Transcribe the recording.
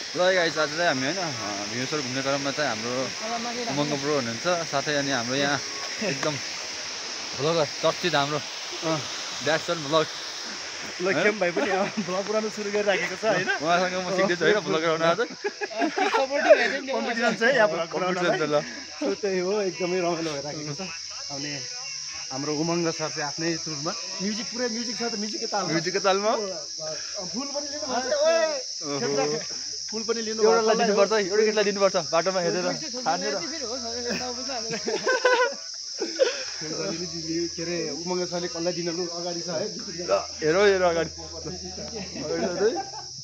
ल गाइस आज चाहिँ हामी होइन भीमेश्वर घुम्ने क्रममा चाहिँ हाम्रो उमङ्ग ब्रो हुनुहुन्छ साथै अनि हाम्रो यहाँ एकदम भ्लगर चर्चित हाम्रो ड्याक्सन भ्लग लक्ष्यम भाइ पनि भ्लग बनाउन सुरु गरिराखेको छ हैन उहाँसँग म सिक्दैछु होइन भ्लगर हुन आज कम्पिटिसन छ यहाँ भ्लग कम्पिटिसन छ ल सो त्यही हो एकदमै रमाइलो भइराखेको छ अनि हाम्रो उमङ्ग सर चाहिँ आफ्नै सुरमा म्युजिक पुरै म्युजिक छ त म्युजिकको ताल म्युजिकको तालमा फुल पनि लिनु पर्छ ओए फुल पनि लिनु एउटालाई दिनुपर्छ एउटा केटीलाई दिनुपर्छ बाटोमा हेरेर खानेर के अरे उमङ्ग सरले कसलाई दिनु अगाडि छ है हेर हेर अगाडि